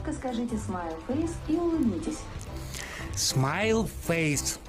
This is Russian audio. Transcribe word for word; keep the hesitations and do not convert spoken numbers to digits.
Коротко скажите smile face и улыбнитесь. Smile face.